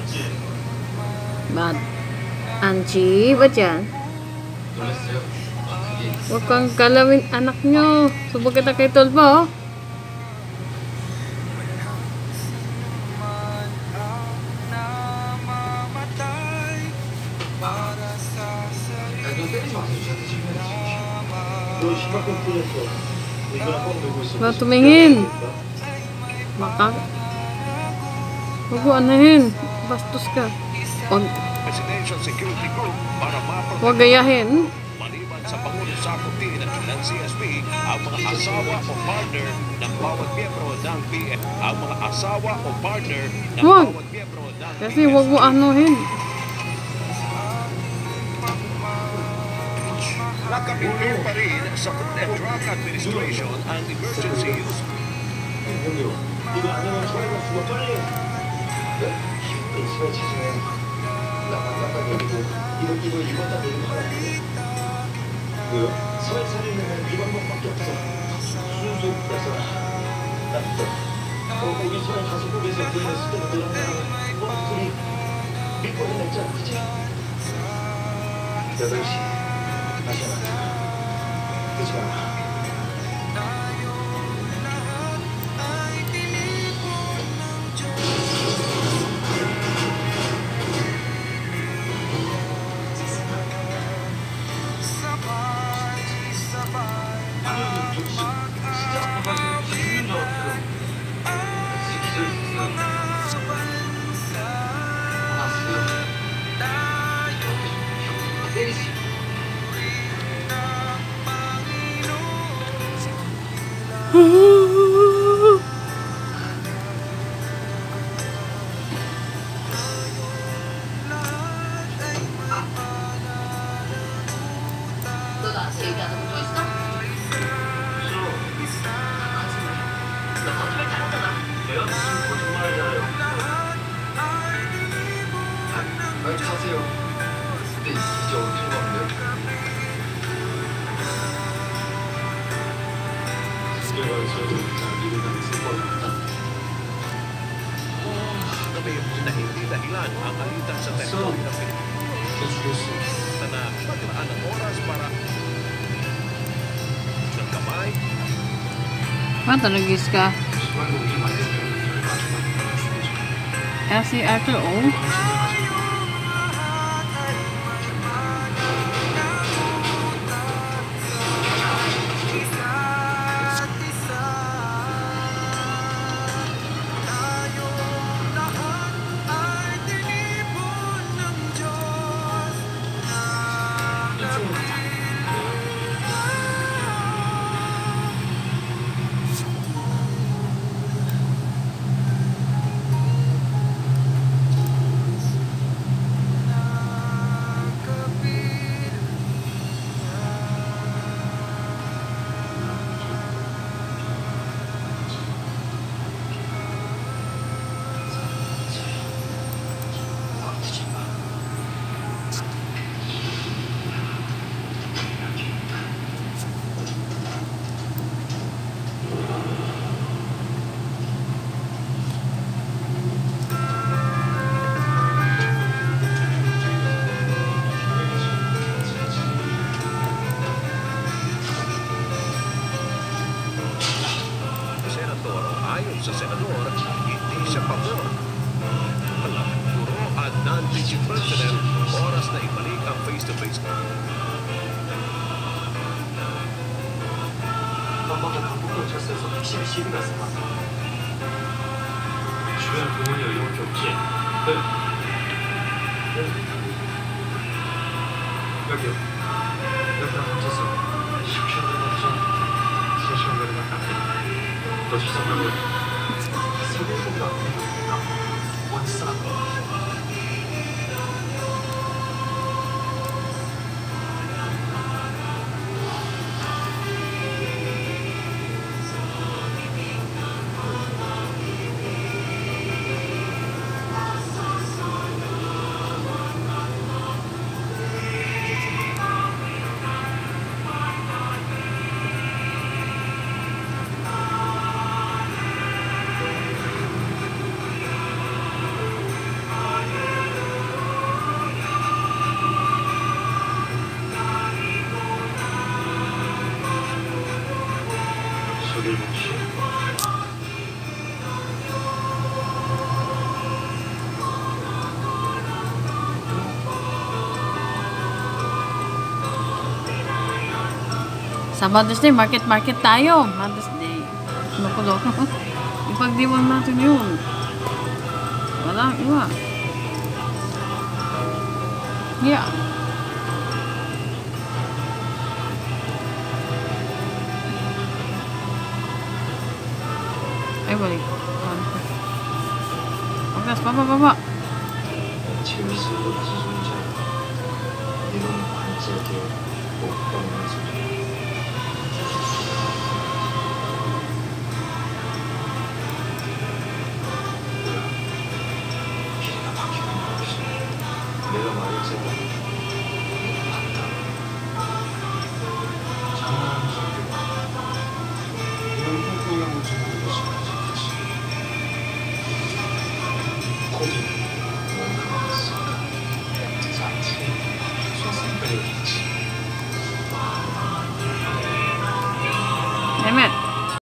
Ba't? Angie, ba't yan? 놀랐어요. 그게 Huwag kang galawin anak nyo. Subog kita kay Tolbo. 너 때리지 마세요. 저한테 질문해야지. 너 심각한 풀렸어. 이거랑 뻥 들고 있어. Ba't tumingin? Baka. Huwag mo anahin. Bastos ka. Presidential Security Group para Huwag gayahin. maliban sa Pangulong Sakutin at ng CSP ang mga asawa o partner ng bawat miyembro ng PF. Ang mga asawa o partner ng Huwag. bawat miyembro ng Kasi huwag mo anuhin. Nakapipil pa rin sa Food and Drug Administration ang emergency use. 형님, 이거 안 하면 저희가 죽어 빨리. 네? 이시간 체중에 나빠가 내리고 이거 다 내리고 하라고. 왜요? 사회 살리려면 이 방법밖에 없어. 순수 야서라. 나부터. 우리 사회 가족국에서 구인했을 때는 너랑 나랑 둘이 믿고 해냈잖아, 그치? 8시 다시 하나. 그치 마. 너 나한테 얘기 안 하고 또 있어? 너 거짓말 잘하잖아. 내가 무슨 거짓말이잖아요. 빨리 가세요. 근데 이제 어디로 가면 돼요? 집에 가서 일을 하는 습관이 Gabi na hindi dahilan ang alitan sa teritoryo ng Pilipinas 죽였어. na maglaan ng oras para ng kamay Ba't nagis ka? 정말 우리 많이 Si Arthur, oh. senador ayon sa senador hindi siya pabor. Puro at non-teaching personnel oras na ibalik ang face-to-face 엄마가 방콕으로 철수해서 핵심 시위가 있어. 주변 부모님 연락이 없지? 네. 여기요. 옆이랑 합쳐서 10km 넘죠. 3시간 내려갈 것 같아. 너 죄송하고 세계적으로 안 되니까 원싸. 아들 몫이 Sa Mother's Day, market tayo. Mother's Day. Loko-loko. Ipagdiwang natin yun. Walang iwa. Yeah. Ay, balik. Pagkas, baba. 재밌어 보이지 존재 이런 반짝여 오빠면서 기가 막히는 거 없어 내가 말했잖아